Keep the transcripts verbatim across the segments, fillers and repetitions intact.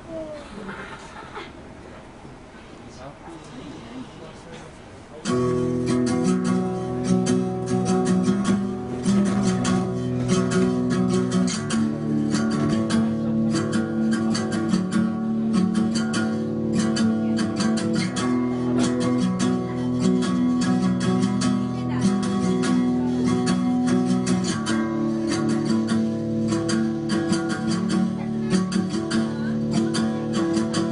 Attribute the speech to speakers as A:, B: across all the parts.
A: 「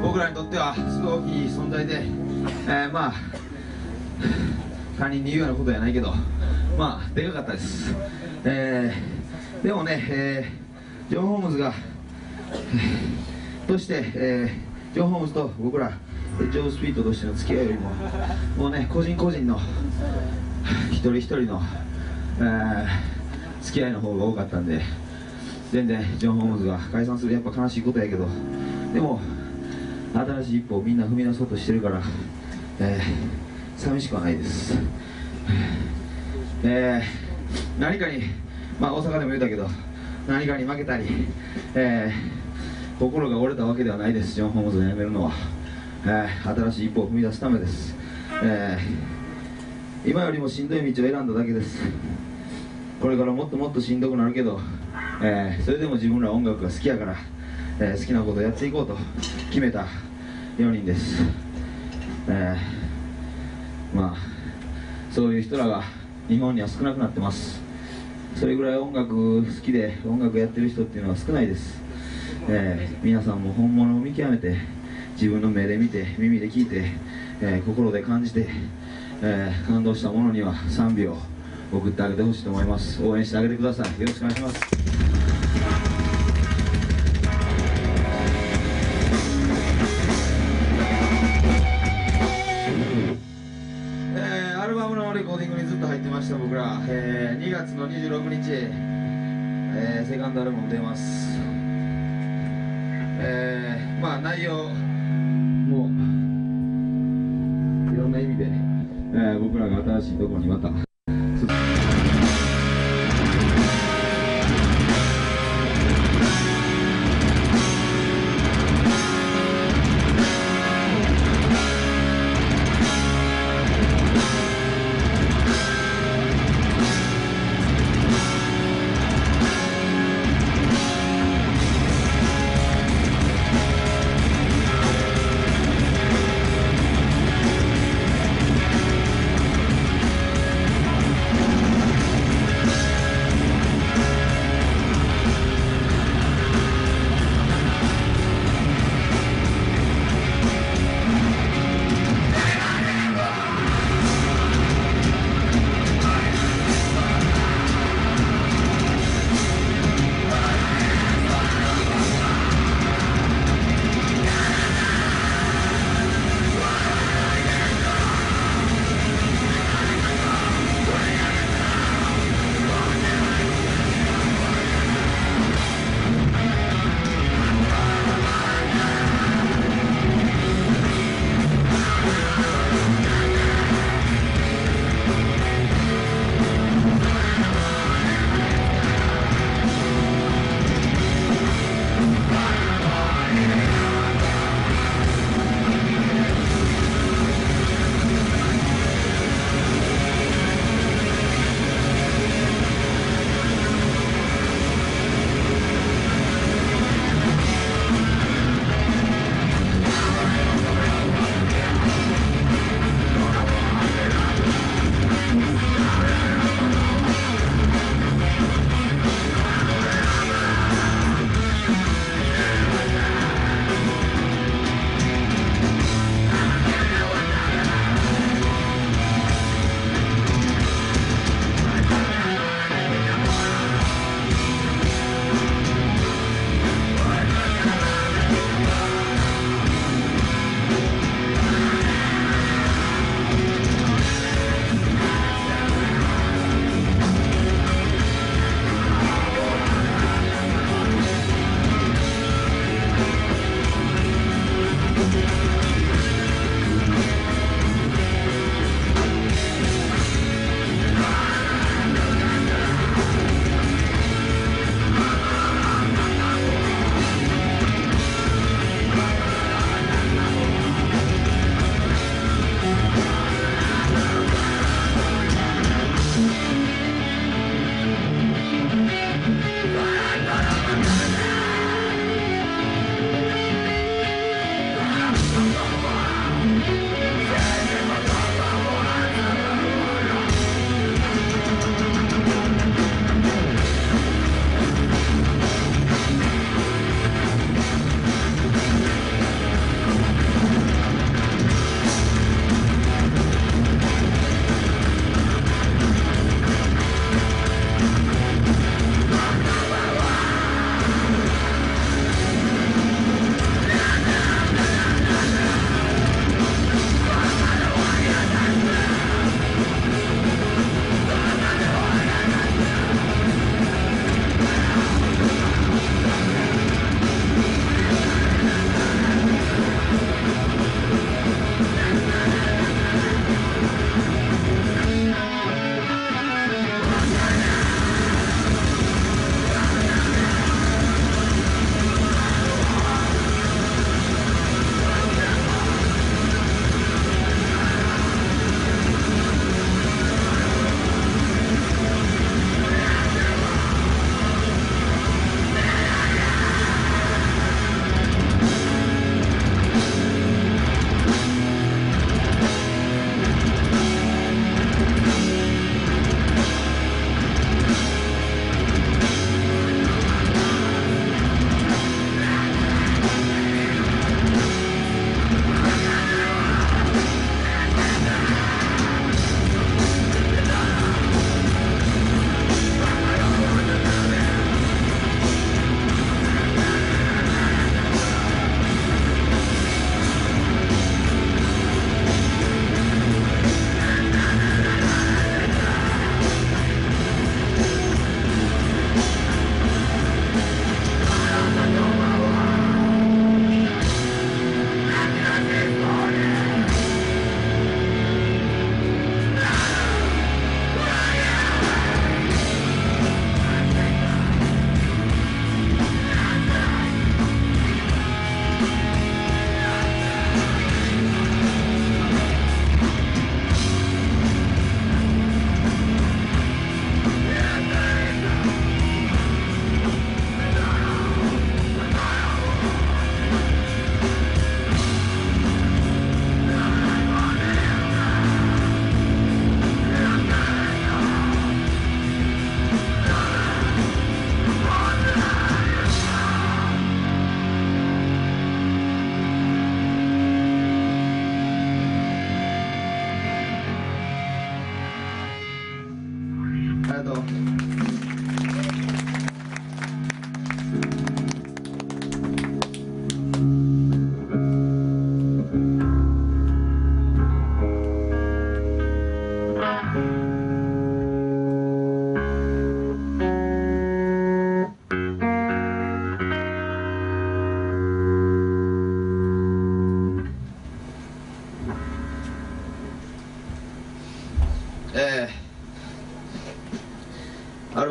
A: 僕らにとってはすごい大きい存在で、えー、まあ他人に言うようなことじゃないけど、まあでかかったです。えー、でもね、えー、ジョン・ホームズがとして、えー、ジョン・ホームズと僕らジョー・スピードとしての付き合いよりももうね、個人個人の一人一人の、えー、付き合いの方が多かったんで、全然ジョン・ホームズが解散するやっぱ悲しいことやけど、でも新しい一歩をみんな踏み出そうとしてるから、えー、寂しくはないです。えー、何かに、まあ、大阪でも言うたけど、何かに負けたり、えー、心が折れたわけではないです。ジョン・ホームズが辞めるのは、えー、新しい一歩を踏み出すためです。えー、今よりもしんどい道を選んだだけです。これからもっともっとしんどくなるけど、えー、それでも自分ら音楽が好きやから、えー、好きなことをやっていこうと決めたよにんです。えー、まあそういう人らが日本には少なくなってます。それぐらい音楽好きで音楽やってる人っていうのは少ないです。えー、皆さんも本物を見極めて、自分の目で見て耳で聞いて、えー、心で感じて、えー、感動したものには賛美を送ってあげてほしいと思います。応援してあげてください。よろしくお願いします。えー、アルバムのレコーディングにずっと入ってました僕ら、えー、にがつのにじゅうろくにち、えー、セカンドアルバム出ます。えー、まあ内容もいろんな意味で、えー、僕らが新しいところにまた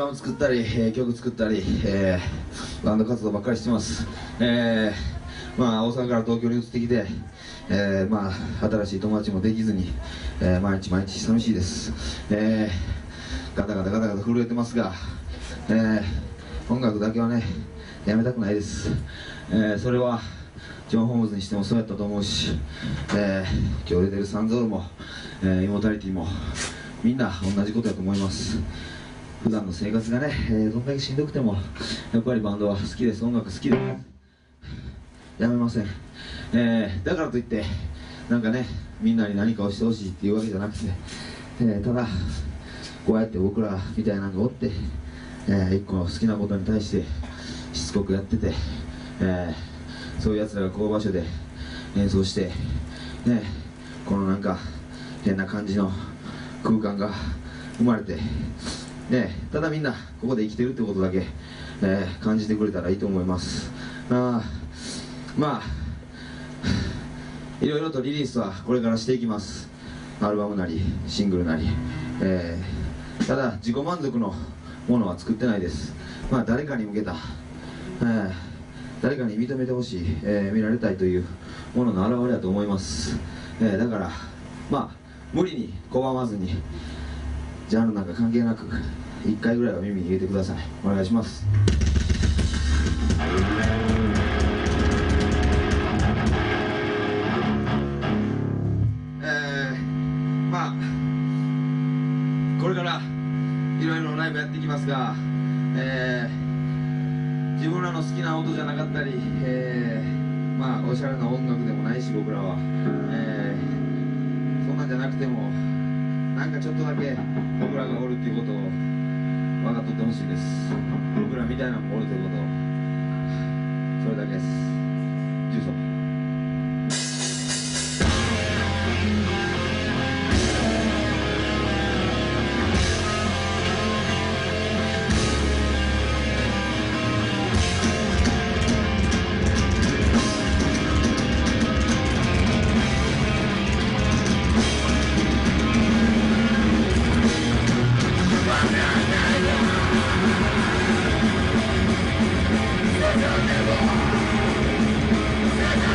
A: バム作ったり、えー、曲作ったり、えー、バンド活動ばっかりしてます。えー、まあ大阪から東京に移ってきて、えー、まあ新しい友達もできずに、えー、毎日毎日寂しいです。えー、ガタガタガタガタ震えてますが、えー、音楽だけはねやめたくないです。えー、それはジョン・ホームズにしてもそうやったと思うし、えー、今日出てるサンゾールも、えー、イモータリティもみんな同じことだと思います。普段の生活がね、えー、どんだけしんどくてもやっぱりバンドは好きです。音楽好きでやめません。えー、だからといってなんかねみんなに何かをしてほしいっていうわけじゃなくて、えー、ただこうやって僕らみたいなのがおって、えー、一個の好きなことに対してしつこくやってて、えー、そういうやつらがこの場所で演奏して、ね、このなんか変な感じの空間が生まれて、ね、ただみんなここで生きてるってことだけ、えー、感じてくれたらいいと思います。あまあいろいろとリリースはこれからしていきます。アルバムなりシングルなり、えー、ただ自己満足のものは作ってないです。まあ誰かに向けた、えー、誰かに認めてほしい、えー、見られたいというものの表れだと思います。えー、だからまあ無理に拒まずにジャンルなんか関係なくいっかいぐらいは耳に入れてください。お願いします。えー、まあこれからいろいろライブやっていきますが、えー、自分らの好きな音じゃなかったり、えー、まあおしゃれな音楽でもないし僕らは、えー、そんなんじゃなくてもなんかちょっとだけ僕らがおるっていうことを分かっとってほしいです。僕らみたいなのもおるということを、それだけです。重曹
B: Never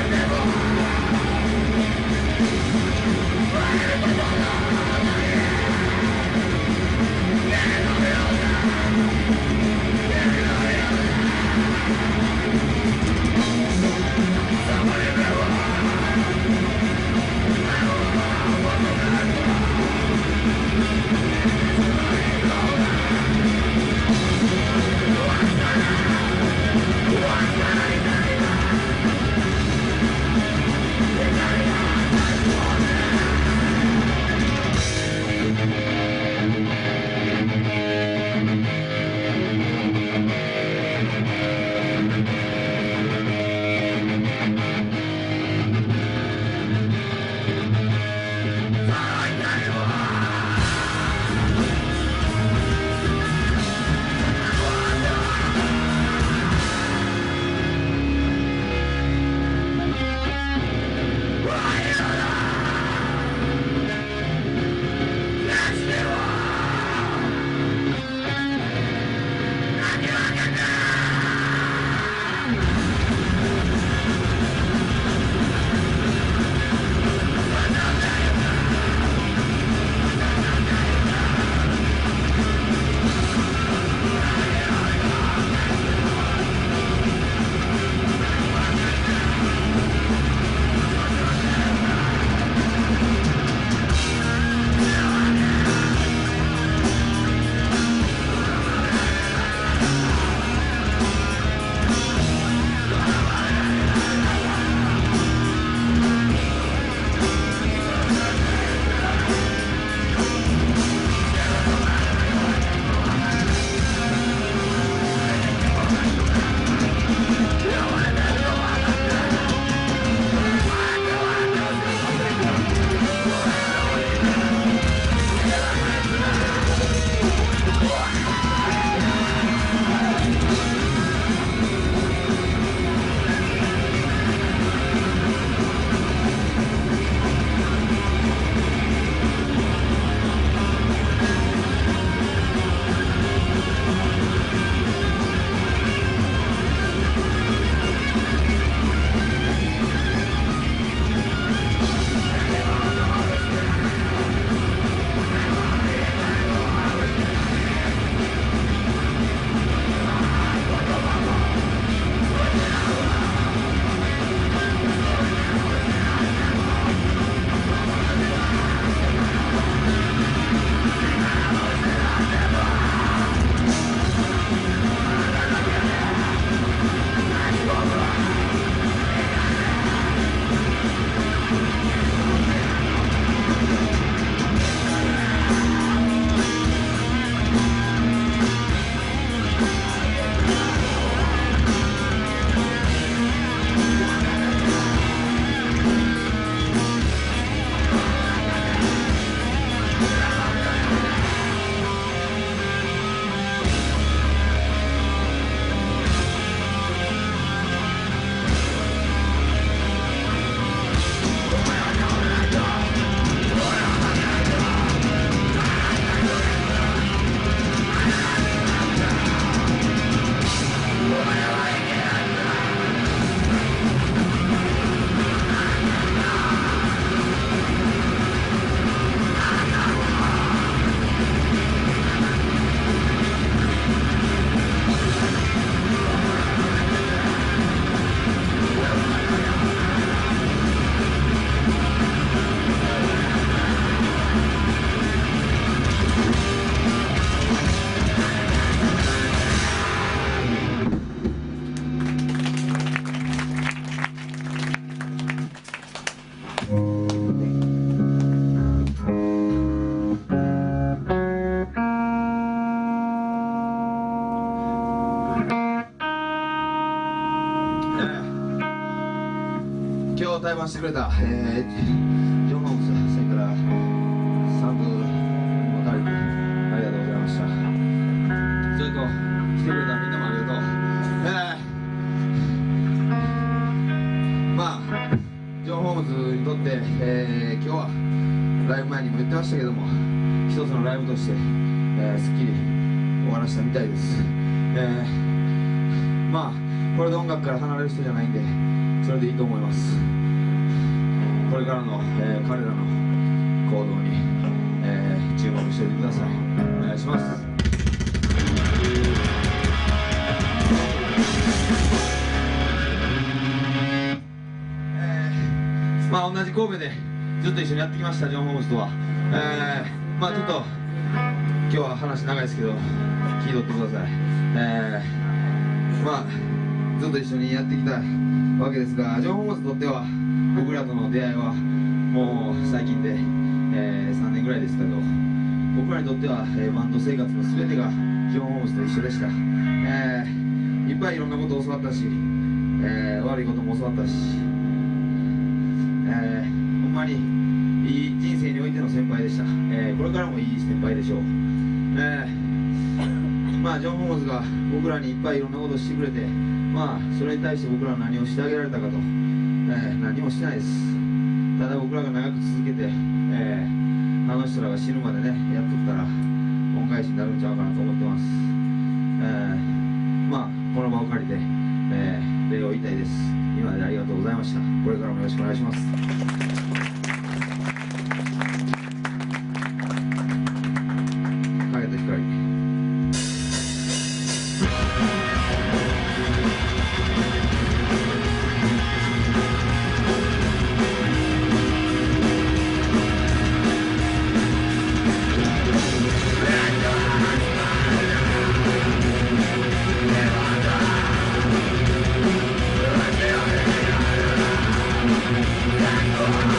A: ましてくれた、えー、ジョン・ホームズ、それからサンドモタリティ、ありがとうございました。それと来てくれたみんなもありがとう。えー、まあジョン・ホームズにとって、えー、今日はライブ前にも言ってましたけども、一つのライブとして、えー、すっきり終わらせたみたいです。えー、まあこれで音楽から離れる人じゃないんで、それでいいと思います。これからの、えー、彼らの行動に、えー、注目しておいてください。お願いします。えー、まあ同じ神戸でずっと一緒にやってきましたジョン・ホームズとは、えー、まあちょっと今日は話長いですけど聞いとってください。えー、まあずっと一緒にやってきたわけですが、ジョン・ホームズにとっては僕らとの出会いはもう最近で、えー、さんねんぐらいですけど、僕らにとっては、えー、バンド生活の全てがジョン・ホームズと一緒でした。えー、いっぱいいろんなことを教わったし、えー、悪いことも教わったし、えー、ほんまにいい人生においての先輩でした。えー、これからもいい先輩でしょう。えー、まあジョン・ホームズが僕らにいっぱいいろんなことをしてくれて、まあそれに対して僕らは何をしてあげられたかと、えー、何もしてないです。ただ僕らが長く続けて、えー、あの人らが死ぬまでねやっとったら恩返しになるんちゃうかなと思ってます。えー、まあこの場を借りて、えー、礼を言いたいです。今までありがとうございました。これからもよろしくお願いします。影と光。Oh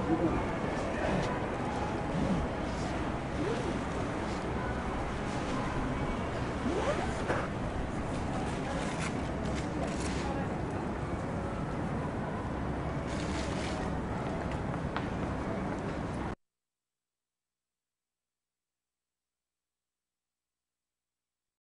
B: す。